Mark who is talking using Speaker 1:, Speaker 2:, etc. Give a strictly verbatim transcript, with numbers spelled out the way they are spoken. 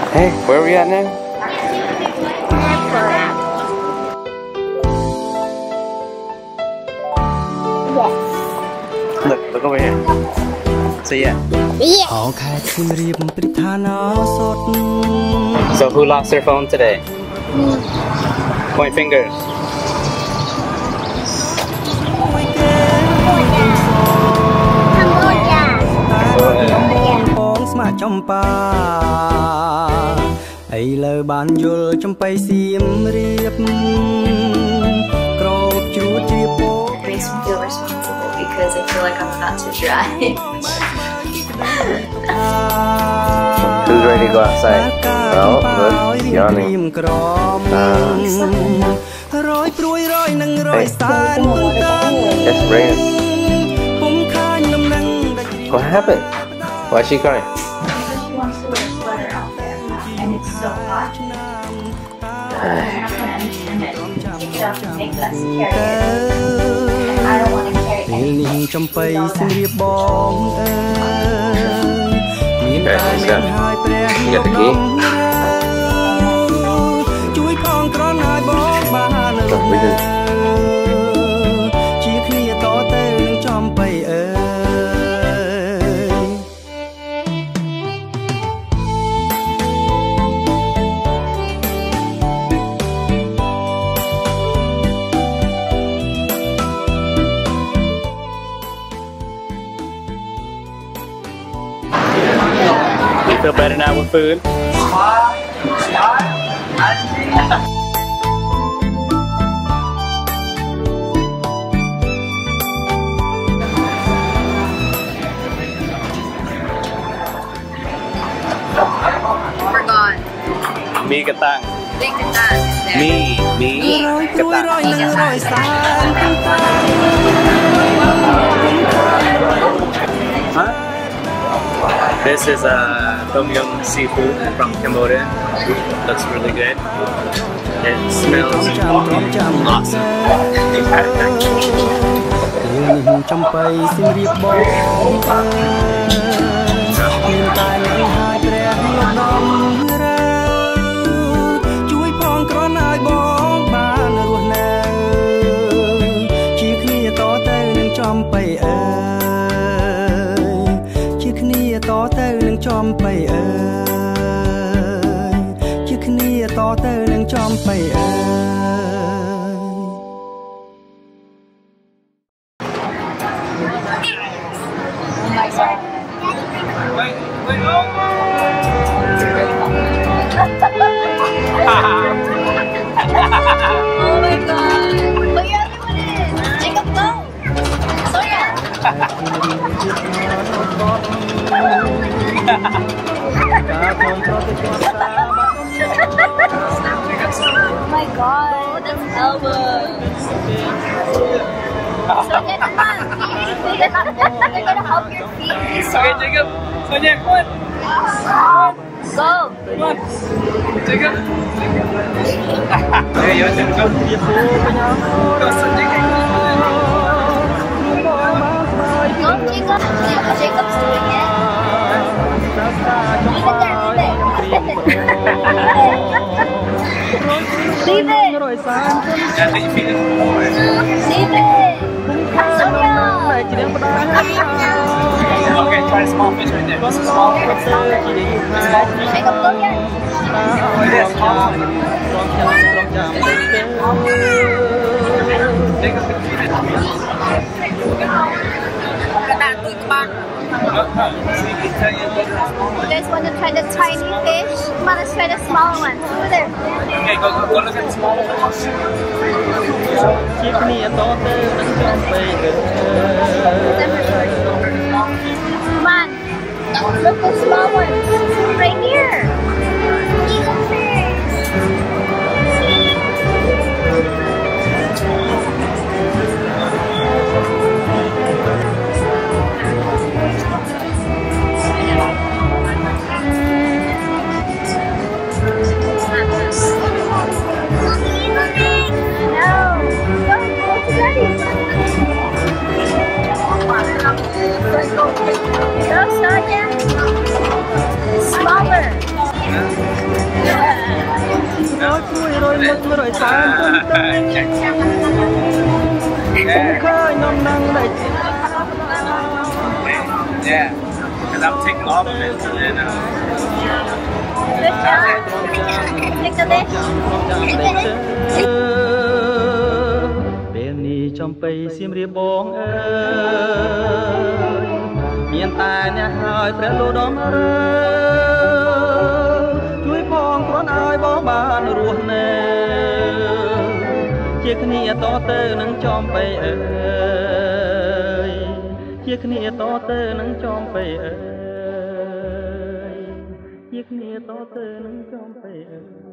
Speaker 1: Hey, where are we at now?
Speaker 2: Yes.
Speaker 1: Look, look over here. See ya.
Speaker 2: Yes.
Speaker 1: So who lost their phone today?
Speaker 2: Me.
Speaker 1: Point fingers.
Speaker 2: Cambodia. Ai lơ ban yul trong bay xiêm riệp crop chuột riệp po.
Speaker 3: It makes me feel responsible because I feel like I'm about to dry.
Speaker 1: Who's ready to go outside? Oh, good. Yawning. Uh, hey. It's raining. What happened? Why is she crying?
Speaker 3: She wants to wear a sweater out there, and it's so hot. And it doesn't make us carry it. And I don't want to carry it.
Speaker 1: Okay, Lisa. You got the key? Look, we can... You feel better now with food?
Speaker 3: Forgot.
Speaker 1: Me katang.
Speaker 3: Big Katang.
Speaker 1: Me, me katang. Huh? This is a uh, tom yum seafood from Cambodia. Looks really good. It smells awesome.
Speaker 3: Oh my god! But you're the one in it! Jacob, go! Sonia! Oh my god, that's elbows! Sonia, come on! They're gonna help your feet be soft.
Speaker 1: Okay, Jacob. Sonia, come on.
Speaker 3: Go!
Speaker 1: Come on. Jacob. Okay, you want to go? Go, Sonia.
Speaker 3: Go, Jacob! Jacob's doing it. Leave it there, leave it!
Speaker 1: Yeah, take your feet in.
Speaker 3: Leave it! Sonia!
Speaker 1: Okay, try a small fish right there. What's a small fish? Small fish.
Speaker 3: Jacob, go here.
Speaker 1: Oh, it is small. Jacob,
Speaker 3: You guys want to try the tiny fish? Come on, let's try the smaller one. Over there.
Speaker 1: Okay, go, go, go look at the smaller ones.
Speaker 3: Come on. Look, the small ones. Right here. Eagle fish. Go, Sonia. Smaller.
Speaker 2: ជួយរយមុខរយសានទុនទៅឃើញនំនឹងដេក
Speaker 1: Yeah, because I'm taking all of it and uh,
Speaker 3: Take the dish.
Speaker 2: ពេលនេះចំបៃសៀមរាបបងអើយមានតែអ្នកហើយព្រះលោដំរើជួយផងគ្រាន់ឲ្យបងបានរស់នៅជាគ្នាតទៅនឹងចំបៃអើយជាគ្នាតទៅនឹងចំបៃអើយជាគ្នាតទៅនឹងចំបៃអើយ